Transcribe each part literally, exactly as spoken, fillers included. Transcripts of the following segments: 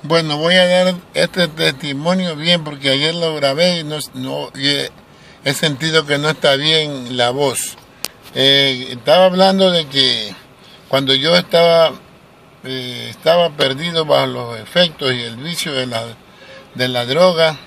Bueno, voy a dar este testimonio bien porque ayer lo grabé y, no, no, y he, he sentido que no está bien la voz. Eh, estaba hablando de que cuando yo estaba, eh, estaba perdido bajo los efectos y el vicio de la, de la droga,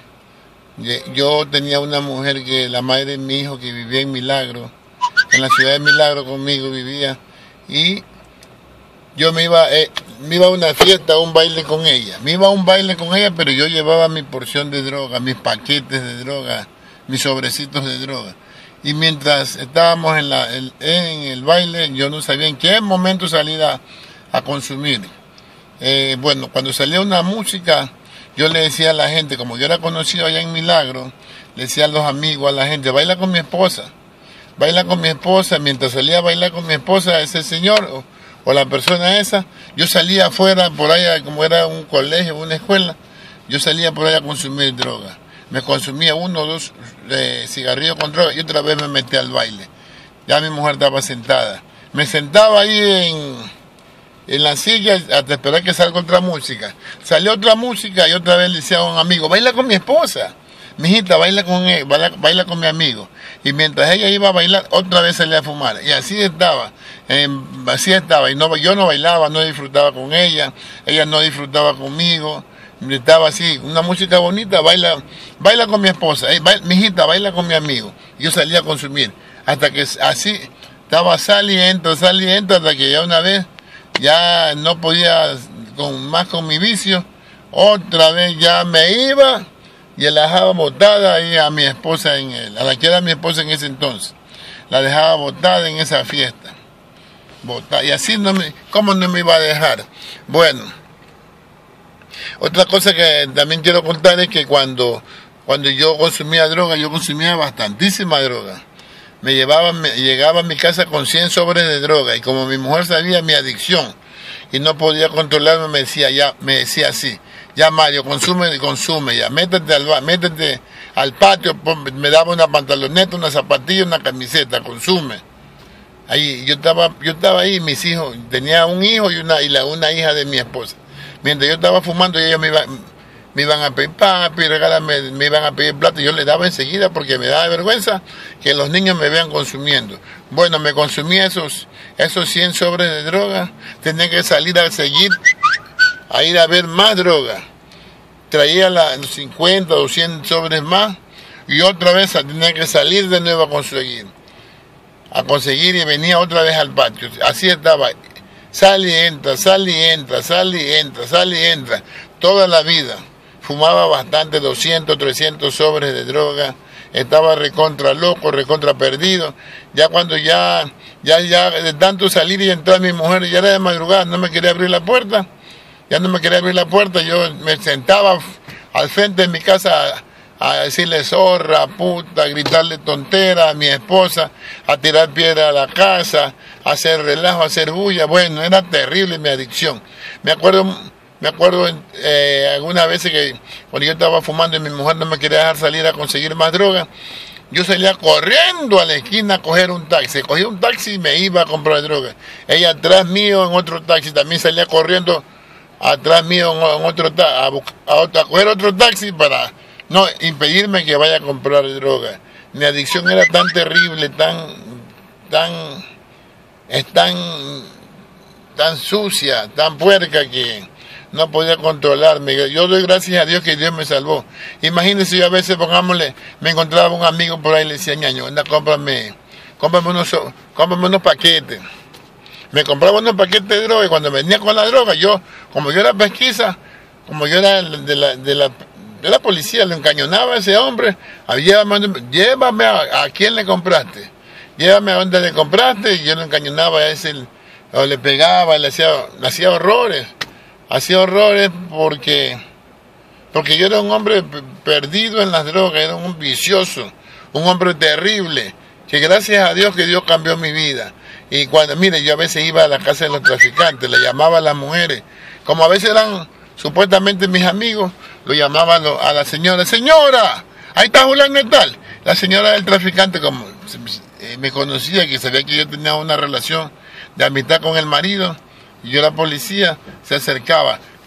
yo tenía una mujer que la madre de mi hijo que vivía en Milagro, en la ciudad de Milagro conmigo vivía, y yo me iba, eh, me iba a una fiesta, a un baile con ella. Me iba a un baile con ella, pero yo llevaba mi porción de droga, mis paquetes de droga, mis sobrecitos de droga. Y mientras estábamos en, la, en, en el baile, yo no sabía en qué momento salir a, a consumir. Eh, bueno, cuando salía una música, yo le decía a la gente, como yo era conocido allá en Milagro, le decía a los amigos, a la gente, baila con mi esposa. Baila con mi esposa. Mientras salía a bailar con mi esposa, ese señor o, o la persona esa, yo salía afuera, por allá, como era un colegio, una escuela, yo salía por allá a consumir droga. Me consumía uno o dos eh, cigarrillos con droga y otra vez me metí al baile. Ya mi mujer estaba sentada. Me sentaba ahí en, en la silla hasta esperar que salga otra música. Salió otra música y otra vez le decía a un amigo, baila con mi esposa. Mijita, baila con él, baila, baila con mi amigo. Y mientras ella iba a bailar, otra vez salía a fumar. Y así estaba, eh, así estaba. Y no, yo no bailaba, no disfrutaba con ella, ella no disfrutaba conmigo. Estaba así, una música bonita, baila, baila con mi esposa, eh, baila, mijita, baila con mi amigo. Yo salía a consumir, hasta que así estaba sal y entra, sal y entra, hasta que ya una vez ya no podía con, más con mi vicio, otra vez ya me iba y la dejaba botada ahí a mi esposa, en el, a la que era mi esposa en ese entonces, la dejaba botada en esa fiesta, botada, y así no me, ¿cómo no me iba a dejar? Bueno, otra cosa que también quiero contar es que cuando, cuando yo consumía droga, yo consumía bastantísima droga. Me llevaba, me, llegaba a mi casa con cien sobres de droga y como mi mujer sabía mi adicción y no podía controlarme, me decía, ya, me decía así, ya Mario, consume, consume ya, métete al, métete al patio, me daba una pantaloneta, una zapatilla, una camiseta, consume. Ahí, yo estaba, yo estaba ahí, mis hijos, tenía un hijo y una, y la, una hija de mi esposa. Mientras yo estaba fumando, ellos me iban, me iban a pedir papi, regálame, me iban a pedir plata, y yo les daba enseguida porque me daba vergüenza que los niños me vean consumiendo. Bueno, me consumía esos, esos cien sobres de droga, tenía que salir a seguir, a ir a ver más droga. Traía la, los cincuenta o cien sobres más, y otra vez tenía que salir de nuevo a conseguir, a conseguir y venía otra vez al patio. Así estaba. Sal y entra, sal y entra, sal y entra, sal y entra, toda la vida. Fumaba bastante, doscientos, trescientos sobres de droga, estaba recontra loco, recontra perdido. Ya cuando ya, ya, ya de tanto salir y entrar mi mujer, ya era de madrugada, no me quería abrir la puerta, ya no me quería abrir la puerta, yo me sentaba al frente de mi casa a, a decirle zorra, puta, a gritarle tontera a mi esposa, a tirar piedra a la casa, a hacer relajo, a hacer bulla. Bueno, era terrible mi adicción. Me acuerdo, me acuerdo eh, algunas veces que cuando yo estaba fumando y mi mujer no me quería dejar salir a conseguir más droga, yo salía corriendo a la esquina a coger un taxi. Cogía un taxi y me iba a comprar droga. Ella atrás mío en otro taxi, también salía corriendo atrás mío en otro taxi, a, a, a coger otro taxi para no impedirme que vaya a comprar droga. Mi adicción era tan terrible, tan, tan, es tan, tan sucia, tan puerca que no podía controlarme. Yo doy gracias a Dios que Dios me salvó. Imagínense, yo a veces, pongámosle, me encontraba un amigo por ahí y le decía, ñaño, anda, cómprame, cómprame unos, cómprame unos paquetes. Me compraba unos paquetes de droga y cuando venía con la droga, yo, como yo era pesquisa, como yo era de la, de la de la policía, le encañonaba a ese hombre, llévame, llévame a, a quién le compraste, llévame a dónde le compraste, y yo le encañonaba a ese, o le pegaba, le hacía, le hacía horrores, hacía horrores porque, porque yo era un hombre perdido en las drogas, era un vicioso, un hombre terrible, que gracias a Dios que Dios cambió mi vida. Y cuando, mire, yo a veces iba a la casa de los traficantes, le llamaba a las mujeres, como a veces eran supuestamente mis amigos, lo llamaban a la señora, señora, ahí está Julián y tal. La señora del traficante, como me conocía, que sabía que yo tenía una relación de amistad con el marido, y yo la policía, se acercaba,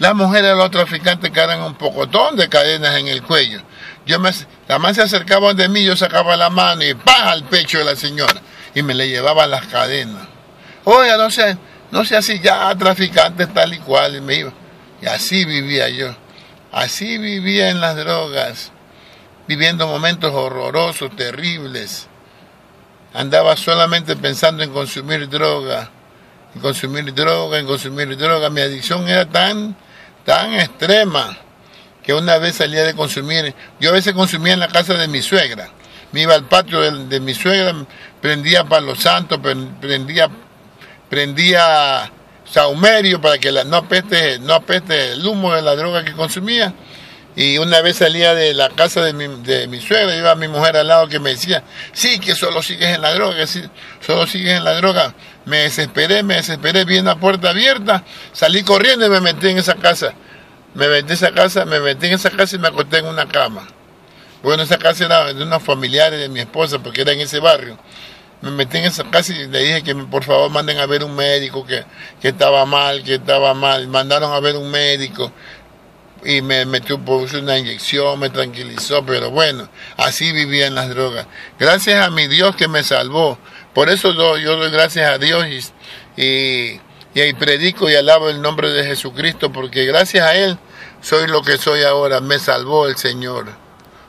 Las mujeres de los traficantes cargan un pocotón de cadenas en el cuello. Yo me, la más se acercaba de mí, yo sacaba la mano y ¡pam! Al pecho de la señora. Y me le llevaba las cadenas. Oiga, no sé, no sé así, ya traficantes tal y cual. Y me iba. Y así vivía yo. Así vivía en las drogas. Viviendo momentos horrorosos, terribles. Andaba solamente pensando en consumir droga. En consumir droga, en consumir droga. Mi adicción era tan, tan extrema que una vez salía de consumir. Yo a veces consumía en la casa de mi suegra. Me iba al patio de, de mi suegra, prendía Palo Santo, prendía, prendía saumerio para que la, no apeste, no apeste el humo de la droga que consumía. Y una vez salía de la casa de mi, de mi suegra, iba mi mujer al lado que me decía, sí, que solo sigues en la droga, que sí, solo sigues en la droga. Me desesperé, me desesperé, vi una puerta abierta, salí corriendo y me metí en esa casa. Me metí en esa casa, me metí en esa casa y me acosté en una cama. Bueno, esa casa era de unos familiares de mi esposa, porque era en ese barrio. Me metí en esa casa y le dije que por favor manden a ver un médico, que, que estaba mal, que estaba mal. Mandaron a ver un médico y me metió, puse una inyección, me tranquilizó, pero bueno, así vivía en las drogas. Gracias a mi Dios que me salvó. Por eso yo, yo doy gracias a Dios y, y, y ahí predico y alabo el nombre de Jesucristo, porque gracias a Él soy lo que soy ahora. Me salvó el Señor.